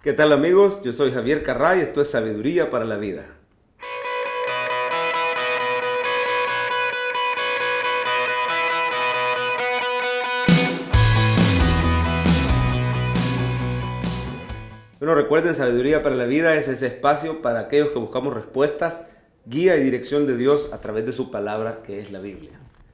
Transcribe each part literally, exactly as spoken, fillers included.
¿Qué tal amigos? Yo soy Javier Carray, esto es Sabiduría para la Vida. Bueno, recuerden, Sabiduría para la Vida es ese espacio para aquellos que buscamos respuestas, guía y dirección de Dios a través de su palabra, que es la Biblia.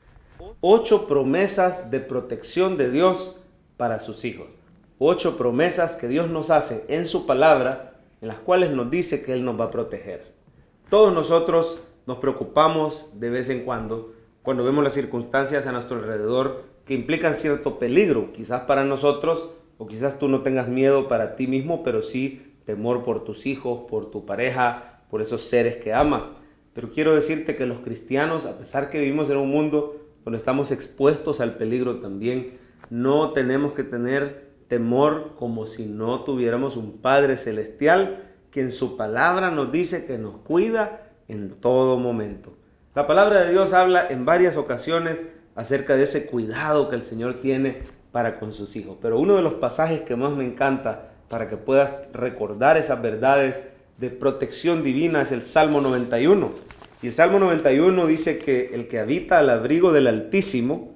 Ocho promesas de protección de Dios para sus hijos. Ocho promesas que Dios nos hace en su palabra, en las cuales nos dice que Él nos va a proteger. Todos nosotros nos preocupamos de vez en cuando, cuando vemos las circunstancias a nuestro alrededor que implican cierto peligro, quizás para nosotros, o quizás tú no tengas miedo para ti mismo, pero sí temor por tus hijos, por tu pareja, por esos seres que amas. Pero quiero decirte que los cristianos, a pesar que vivimos en un mundo donde estamos expuestos al peligro también, no tenemos que tener temor como si no tuviéramos un Padre Celestial que en su palabra nos dice que nos cuida en todo momento. La palabra de Dios habla en varias ocasiones acerca de ese cuidado que el Señor tiene para con sus hijos. Pero uno de los pasajes que más me encanta para que puedas recordar esas verdades de protección divina es el Salmo noventa y uno. Y el Salmo noventa y uno dice que el que habita al abrigo del Altísimo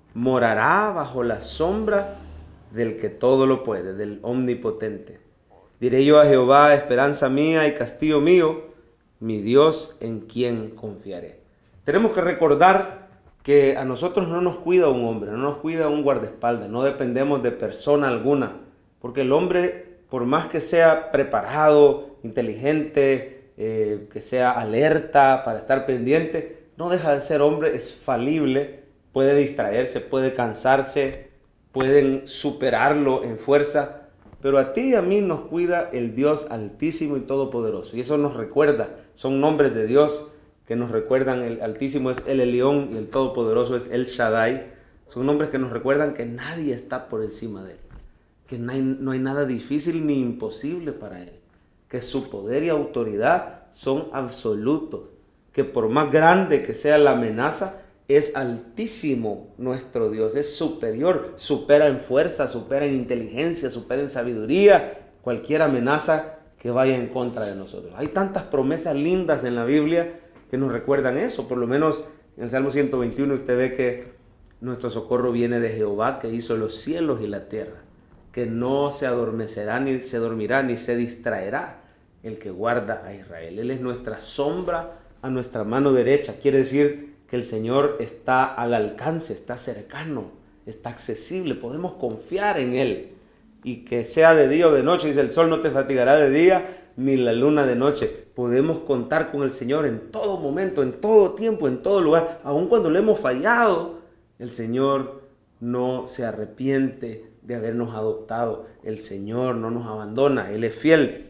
morará bajo la sombra del que todo lo puede, del Omnipotente. Diré yo a Jehová, esperanza mía y castillo mío, mi Dios en quien confiaré. Tenemos que recordar que a nosotros no nos cuida un hombre, no nos cuida un guardaespaldas, no dependemos de persona alguna, porque el hombre, por más que sea preparado, inteligente, eh, que sea alerta para estar pendiente, no deja de ser hombre, es falible, puede distraerse, puede cansarse, pueden superarlo en fuerza, pero a ti y a mí nos cuida el Dios Altísimo y Todopoderoso, y eso nos recuerda, son nombres de Dios que nos recuerdan. El Altísimo es El Elyon y el Todopoderoso es El Shaddai. Son nombres que nos recuerdan que nadie está por encima de Él, que no hay, no hay nada difícil ni imposible para Él, que su poder y autoridad son absolutos, que por más grande que sea la amenaza, es altísimo nuestro Dios, es superior, supera en fuerza, supera en inteligencia, supera en sabiduría cualquier amenaza que vaya en contra de nosotros. Hay tantas promesas lindas en la Biblia que nos recuerdan eso. Por lo menos en el Salmo ciento veintiuno usted ve que nuestro socorro viene de Jehová, que hizo los cielos y la tierra, que no se adormecerá, ni se dormirá, ni se distraerá el que guarda a Israel. Él es nuestra sombra a nuestra mano derecha. Quiere decir que el Señor está al alcance, está cercano, está accesible. Podemos confiar en Él. Y que sea de día o de noche, dice, el sol no te fatigará de día, ni la luna de noche. Podemos contar con el Señor en todo momento, en todo tiempo, en todo lugar. Aun cuando le hemos fallado, el Señor no se arrepiente de habernos adoptado. El Señor no nos abandona, Él es fiel.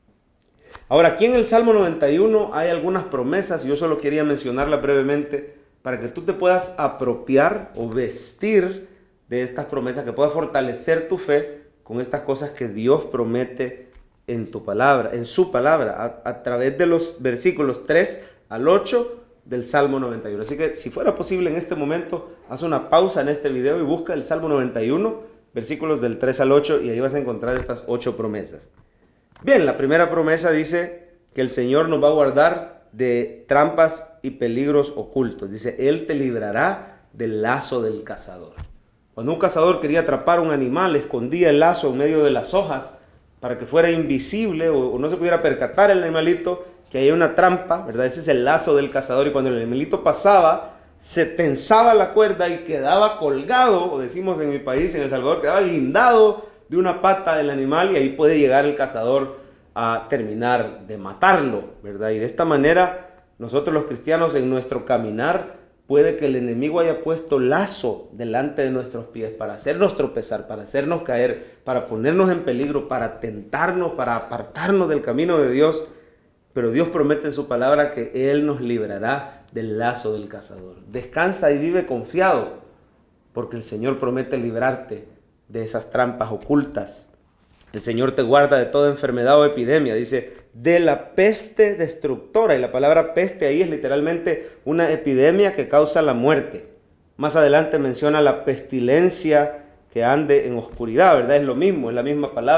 Ahora, aquí en el Salmo noventa y uno hay algunas promesas, yo solo quería mencionarlas brevemente para que tú te puedas apropiar o vestir de estas promesas, que puedas fortalecer tu fe con estas cosas que Dios promete en tu palabra, en su palabra, a, a través de los versículos tres al ocho del Salmo noventa y uno. Así que si fuera posible en este momento, haz una pausa en este video y busca el Salmo noventa y uno, versículos del tres al ocho, y ahí vas a encontrar estas ocho promesas. Bien, la primera promesa dice que el Señor nos va a guardar de trampas y peligros ocultos. Dice, Él te librará del lazo del cazador. Cuando un cazador quería atrapar un animal, escondía el lazo en medio de las hojas para que fuera invisible o, o no se pudiera percatar el animalito que hay una trampa, ¿verdad? Ese es el lazo del cazador, y cuando el animalito pasaba, se tensaba la cuerda y quedaba colgado, o decimos en mi país, en El Salvador, quedaba guindado de una pata del animal, y ahí puede llegar el cazador a terminar de matarlo, ¿verdad? Y de esta manera, nosotros los cristianos en nuestro caminar, puede que el enemigo haya puesto lazo delante de nuestros pies para hacernos tropezar, para hacernos caer, para ponernos en peligro, para tentarnos, para apartarnos del camino de Dios. Pero Dios promete en su palabra que Él nos librará del lazo del cazador. Descansa y vive confiado, porque el Señor promete librarte de esas trampas ocultas. El Señor te guarda de toda enfermedad o epidemia, dice, de la peste destructora. Y la palabra peste ahí es literalmente una epidemia que causa la muerte. Más adelante menciona la pestilencia que ande en oscuridad, ¿verdad? Es lo mismo, es la misma palabra.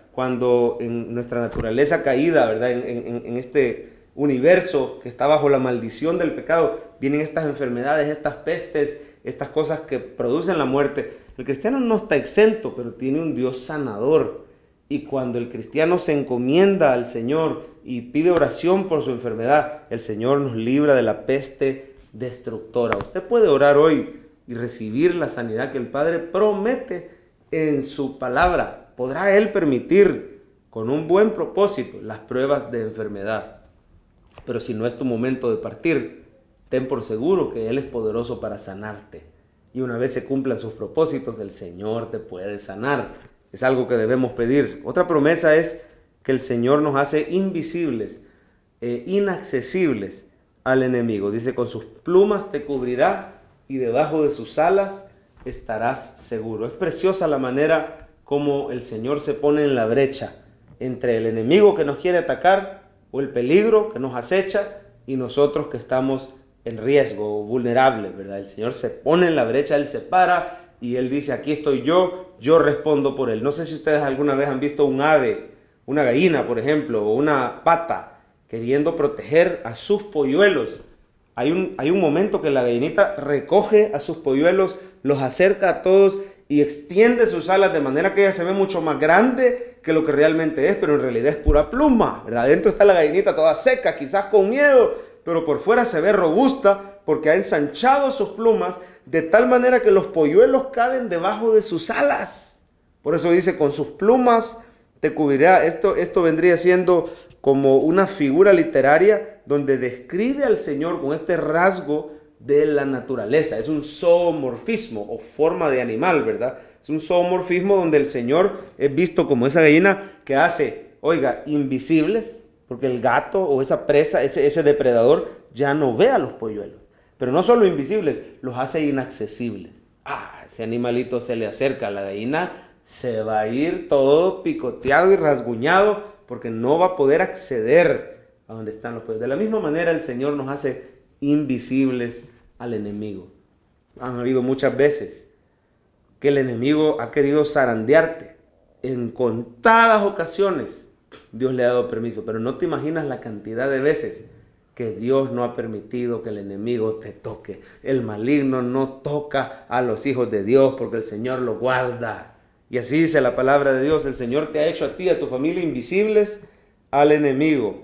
cuando en nuestra naturaleza caída, ¿verdad? En, en, en este universo que está bajo la maldición del pecado, vienen estas enfermedades, estas pestes, estas cosas que producen la muerte. El cristiano no está exento, pero tiene un Dios sanador. Y cuando el cristiano se encomienda al Señor y pide oración por su enfermedad, el Señor nos libra de la peste destructora. Usted puede orar hoy y recibir la sanidad que el Padre promete en su palabra. Podrá Él permitir con un buen propósito las pruebas de enfermedad. Pero si no es tu momento de partir, ten por seguro que Él es poderoso para sanarte. Y una vez se cumplan sus propósitos, el Señor te puede sanar. Es algo que debemos pedir. Otra promesa es que el Señor nos hace invisibles, e inaccesibles al enemigo. Dice, con sus plumas te cubrirá y debajo de sus alas estarás seguro. Es preciosa la manera como el Señor se pone en la brecha entre el enemigo que nos quiere atacar o el peligro que nos acecha y nosotros que estamos en riesgo o vulnerables, ¿verdad? El Señor se pone en la brecha, Él se para y Él dice, aquí estoy yo, yo respondo por Él. No sé si ustedes alguna vez han visto un ave, una gallina, por ejemplo, o una pata queriendo proteger a sus polluelos. Hay un, hay un momento que la gallinita recoge a sus polluelos, los acerca a todos y extiende sus alas de manera que ella se ve mucho más grande que lo que realmente es, pero en realidad es pura pluma, ¿verdad? Adentro está la gallinita toda seca, quizás con miedo, pero por fuera se ve robusta porque ha ensanchado sus plumas de tal manera que los polluelos caben debajo de sus alas. Por eso dice, con sus plumas te cubrirá. Esto, esto vendría siendo como una figura literaria donde describe al Señor con este rasgo de la naturaleza. Es un zoomorfismo o forma de animal, ¿verdad? Es un zoomorfismo donde el Señor es visto como esa gallina que hace, oiga, invisibles, porque el gato o esa presa, ese, ese depredador ya no ve a los polluelos. Pero no solo invisibles, los hace inaccesibles. Ah, ese animalito se le acerca a la gallina, se va a ir todo picoteado y rasguñado porque no va a poder acceder a donde están los polluelos. De la misma manera el Señor nos hace invisibles al enemigo. Han habido muchas veces que el enemigo ha querido zarandearte. En contadas ocasiones Dios le ha dado permiso, pero no te imaginas la cantidad de veces que Dios no ha permitido que el enemigo te toque. El maligno no toca a los hijos de Dios porque el Señor lo guarda. Y así dice la palabra de Dios, el Señor te ha hecho a ti y a tu familia invisibles al enemigo.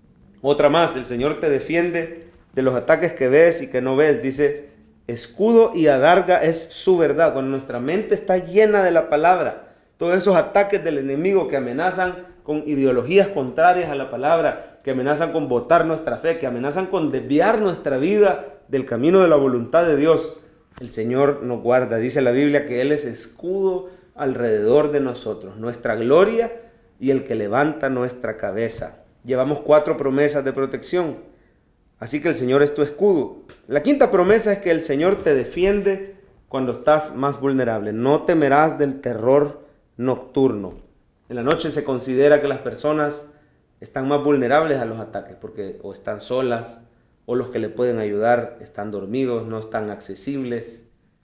Otra más, el Señor te defiende de los ataques que ves y que no ves. Dice, escudo y adarga es su verdad. Cuando nuestra mente está llena de la palabra, todos esos ataques del enemigo que amenazan con ideologías contrarias a la palabra, que amenazan con botar nuestra fe, que amenazan con desviar nuestra vida del camino de la voluntad de Dios, el Señor nos guarda. Dice la Biblia que Él es escudo alrededor de nosotros, nuestra gloria y el que levanta nuestra cabeza. Llevamos cuatro promesas de protección, así que el Señor es tu escudo. La quinta promesa es que el Señor te defiende cuando estás más vulnerable. No temerás del terror nocturno. En la noche se considera que las personas están más vulnerables a los ataques porque o están solas o los que le pueden ayudar están dormidos, no están accesibles,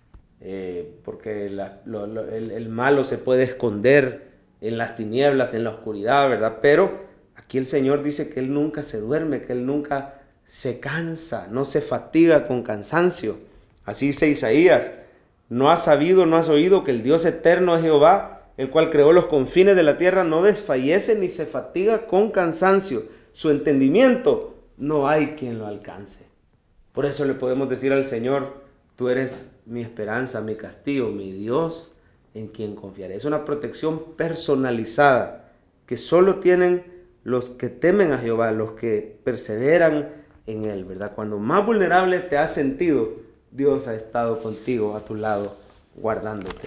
eh, porque la, lo, lo, el, el malo se puede esconder en las tinieblas, en la oscuridad, ¿verdad? Pero aquí el Señor dice que Él nunca se duerme, que Él nunca se cansa, no se fatiga con cansancio. Así dice Isaías, no has sabido, no has oído que el Dios eterno es Jehová, el cual creó los confines de la tierra, no desfallece ni se fatiga con cansancio. Su entendimiento no hay quien lo alcance. Por eso le podemos decir al Señor, tú eres mi esperanza, mi castillo, mi Dios en quien confiaré. Es una protección personalizada que solo tienen los que temen a Jehová, los que perseveran en Él, ¿verdad? Cuando más vulnerable te has sentido, Dios ha estado contigo, a tu lado, guardándote.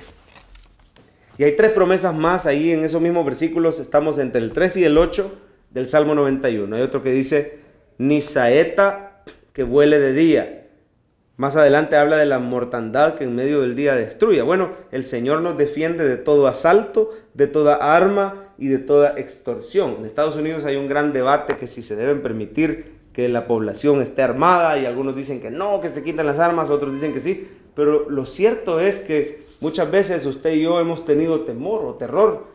Y hay tres promesas más ahí en esos mismos versículos. Estamos entre el tres y el ocho del Salmo noventa y uno. Hay otro que dice, ni saeta que vuele de día. Más adelante habla de la mortandad que en medio del día destruye. Bueno, el Señor nos defiende de todo asalto, de toda arma y de toda extorsión. En Estados Unidos hay un gran debate que si se deben permitir que la población esté armada, y algunos dicen que no, que se quiten las armas, otros dicen que sí. Pero lo cierto es que muchas veces usted y yo hemos tenido temor o terror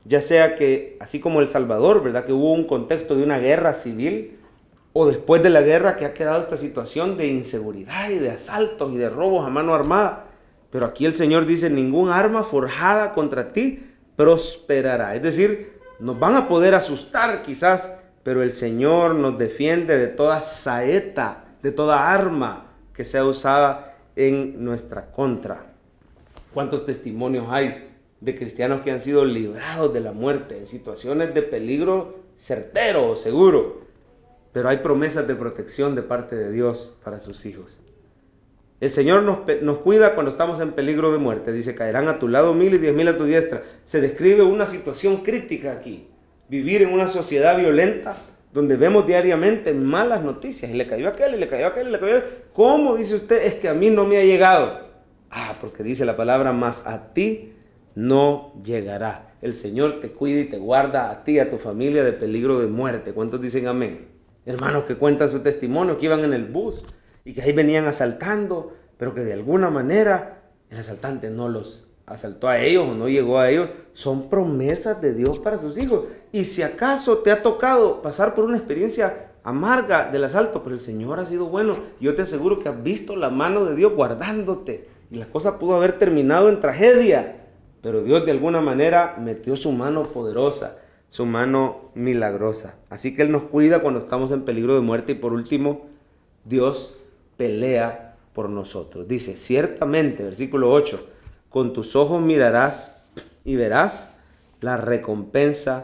ya sea que, así como El Salvador, ¿verdad?, que hubo un contexto de una guerra civil, o después de la guerra que ha quedado esta situación de inseguridad y de asaltos y de robos a mano armada. Pero aquí el Señor dice, ningún arma forjada contra ti prosperará. Es decir, nos van a poder asustar quizás, pero el Señor nos defiende de toda saeta, de toda arma que sea usada en nuestra contra. ¿Cuántos testimonios hay de cristianos que han sido librados de la muerte en situaciones de peligro certero o seguro? Pero hay promesas de protección de parte de Dios para sus hijos. El Señor nos, nos cuida cuando estamos en peligro de muerte. Dice, caerán a tu lado mil y diez mil a tu diestra. Se describe una situación crítica aquí. Vivir en una sociedad violenta donde vemos diariamente malas noticias. Y le cayó a aquel, y le cayó a aquel, y le cayó a aquel. ¿Cómo dice usted? Es que a mí no me ha llegado. Ah, porque dice la palabra, más a ti no llegará. El Señor te cuida y te guarda a ti y a tu familia de peligro de muerte. ¿Cuántos dicen amén? Hermanos que cuentan su testimonio, que iban en el bus y que ahí venían asaltando, pero que de alguna manera el asaltante no los asaltó a ellos o no llegó a ellos. Son promesas de Dios para sus hijos. Y si acaso te ha tocado pasar por una experiencia amarga del asalto, pero el Señor ha sido bueno, yo te aseguro que has visto la mano de Dios guardándote y la cosa pudo haber terminado en tragedia, pero Dios de alguna manera metió su mano poderosa, su mano milagrosa. Así que Él nos cuida cuando estamos en peligro de muerte. Y por último, Dios pelea por nosotros. Dice, ciertamente, versículo ocho, con tus ojos mirarás y verás la recompensa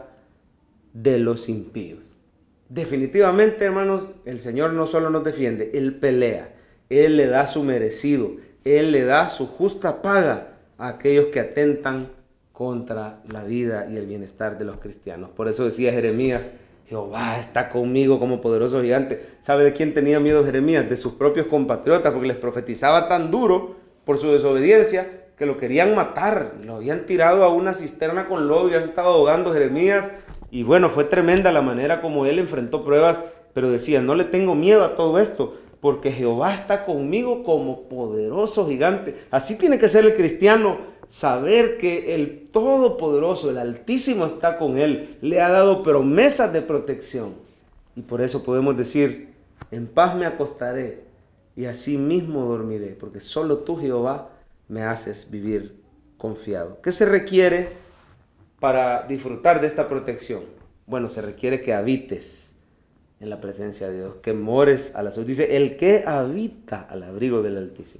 de los impíos. Definitivamente, hermanos, el Señor no solo nos defiende, Él pelea. Él le da su merecido. Él le da su justa paga a aquellos que atentan contra la vida y el bienestar de los cristianos. Por eso decía Jeremías, Jehová está conmigo como poderoso gigante. ¿Sabe de quién tenía miedo Jeremías? De sus propios compatriotas, porque les profetizaba tan duro por su desobediencia que lo querían matar. Lo habían tirado a una cisterna con lodo y ya se estaba ahogando Jeremías. Y bueno, fue tremenda la manera como él enfrentó pruebas, pero decía, no le tengo miedo a todo esto, porque Jehová está conmigo como poderoso gigante. Así tiene que ser el cristiano. Saber que el Todopoderoso, el Altísimo, está con él, le ha dado promesas de protección. Y por eso podemos decir, en paz me acostaré y así mismo dormiré, porque solo tú, Jehová, me haces vivir confiado. ¿Qué se requiere para disfrutar de esta protección? Bueno, se requiere que habites en la presencia de Dios, que mores a la sombra. Dice, el que habita al abrigo del Altísimo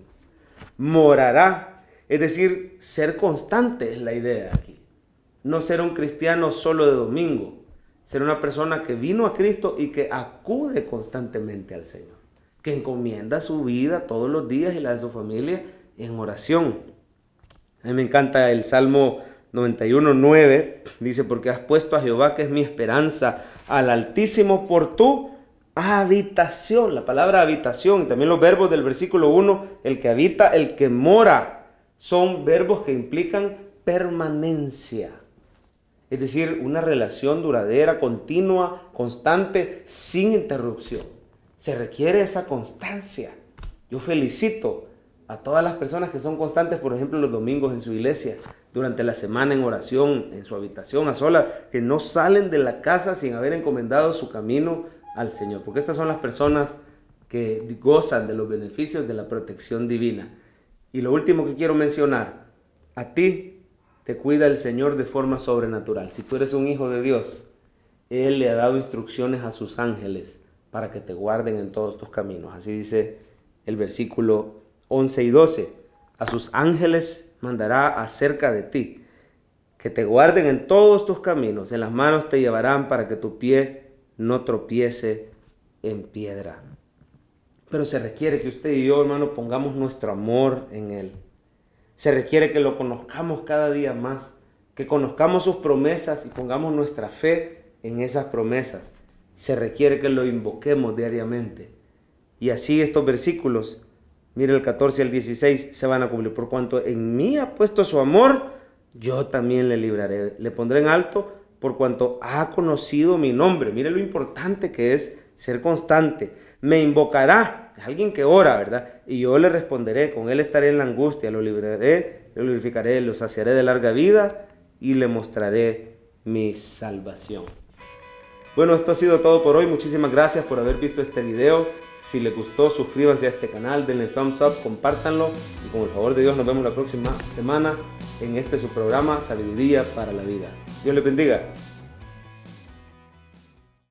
morará. Es decir, ser constante es la idea aquí. No ser un cristiano solo de domingo. Ser una persona que vino a Cristo y que acude constantemente al Señor. Que encomienda su vida todos los días y la de su familia en oración. A mí me encanta el Salmo noventa y uno, nueve. Dice, porque has puesto a Jehová, que es mi esperanza, al Altísimo por tu habitación. La palabra habitación y también los verbos del versículo uno, el que habita, el que mora. Son verbos que implican permanencia. Es decir, una relación duradera, continua, constante, sin interrupción. Se requiere esa constancia. Yo felicito a todas las personas que son constantes, por ejemplo, los domingos en su iglesia, durante la semana en oración, en su habitación, a solas, que no salen de la casa sin haber encomendado su camino al Señor. Porque estas son las personas que gozan de los beneficios de la protección divina. Y lo último que quiero mencionar, a ti te cuida el Señor de forma sobrenatural. Si tú eres un hijo de Dios, Él le ha dado instrucciones a sus ángeles para que te guarden en todos tus caminos. Así dice el versículo once y doce. A sus ángeles mandará acerca de ti, que te guarden en todos tus caminos. En las manos te llevarán para que tu pie no tropiece en piedra. Pero se requiere que usted y yo, hermano, pongamos nuestro amor en Él. Se requiere que lo conozcamos cada día más, que conozcamos sus promesas y pongamos nuestra fe en esas promesas. Se requiere que lo invoquemos diariamente. Y así estos versículos, mire el catorce al dieciséis, se van a cumplir. Por cuanto en mí ha puesto su amor, yo también le libraré. Le pondré en alto por cuanto ha conocido mi nombre. Mire lo importante que es ser constante. Me invocará, es alguien que ora, ¿verdad? Y yo le responderé, con él estaré en la angustia, lo libraré, lo glorificaré, lo saciaré de larga vida y le mostraré mi salvación. Bueno, esto ha sido todo por hoy. Muchísimas gracias por haber visto este video. Si les gustó, suscríbanse a este canal, denle thumbs up, compártanlo y con el favor de Dios nos vemos la próxima semana en este su programa Sabiduría para la Vida. Dios les bendiga.